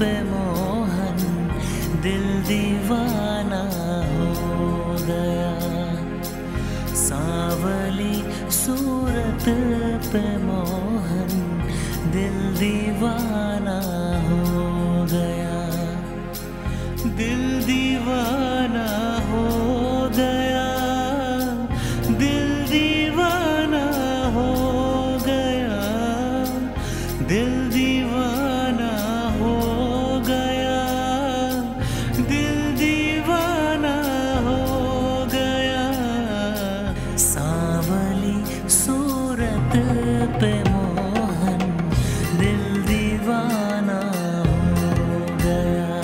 पे मोहन दिल दीवाना हो गया। सांवली सूरत पे मोहन दिल दीवाना हो गया। दिल दीवाना हो गया, दिल दीवाना हो गया, दिल दीवाना हो गया, दिल दीवाना हो गया। सांवली सूरत पे मोहन दिल दीवाना हो गया।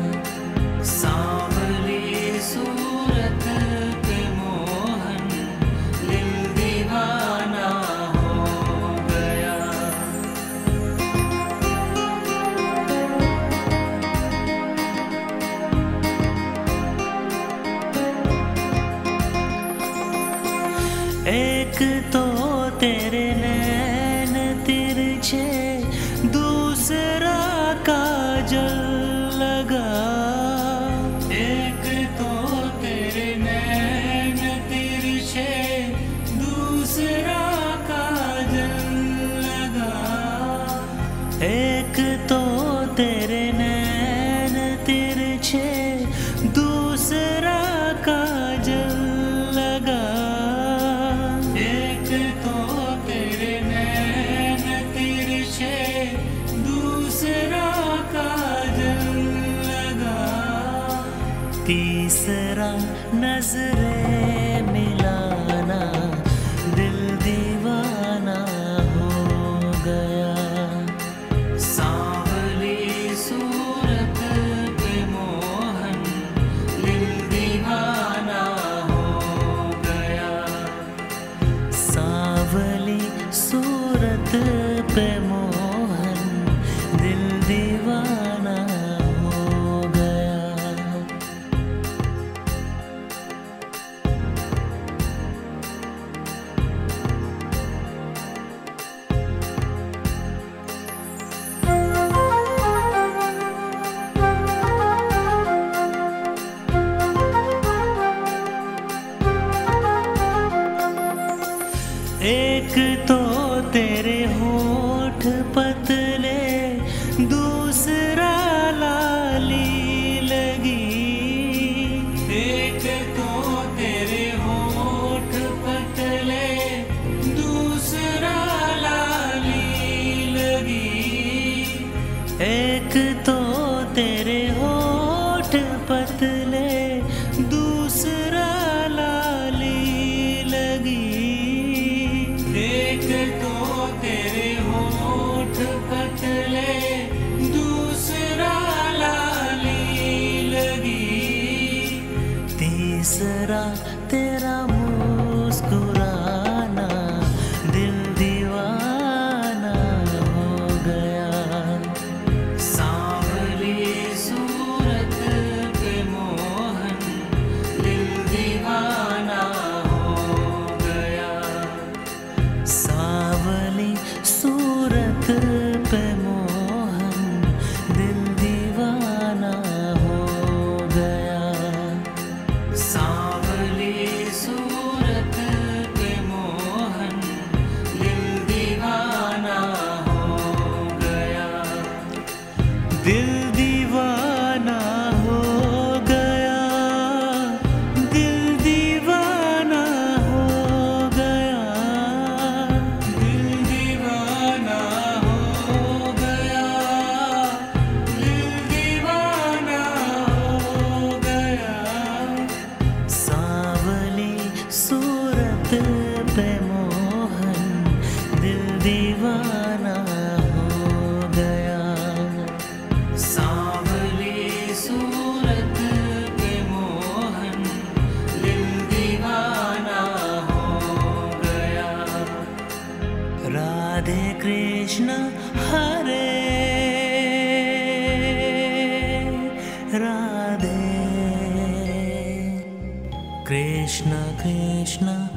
सांवली सूरत पे मोहन दिल दीवाना हो गया। एक तो तेरे नैन तिरछे, दूसरा काजल लगा। एक तो तेरे नैन तिरछे, दूसरा काजल लगा। एक तो तेरे नैन तिरछे, दूसरा काजल लगा। एक तो तेरे नैन तिरछे, दूसरा काजल लगा। तीसरा नजरें मिलाना, दिल दीवाना हो गया। सांवली सूरत पे मोहन दिल दीवाना हो गया। सांवली सूरत पे मोहन दिल दीवाना हो गया। एक तो तेरे होठ पतले, दूसरा लाली लगी। एक तो तेरे होठ पतले, दूसरा लाली लगी। एक तो तेरे होठ पतले, दूसरा लाली लगी। एक तो तेरे होठ पतले, दूसरा लाली लगी। तीसरा तेरा मुस्कुराना, दिल दीवाना हो गया। सांवली सूरत पे मोहन दिल दीवाना हो गया। सांवली सूरत पे मोहन दिल दीवाना हो गया। सांवली सूरत पे मोहन दिल दीवाना हो गया। दिल दीवाना हो गया, दिल दीवाना हो गया, दिल दीवाना हो गया, दिल दीवाना हो गया। सांवली सूरत पे मोहन दिल दीवाना हो गया। सांवली सूरत पे मोहन दिल दीवाना हो गया। राधे कृष्ण हरे राधे, कृष्ण कृष्ण